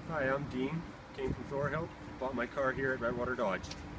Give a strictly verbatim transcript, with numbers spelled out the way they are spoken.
Hi, I'm Dean. Came from Thorhild. Bought my car here at Redwater Dodge.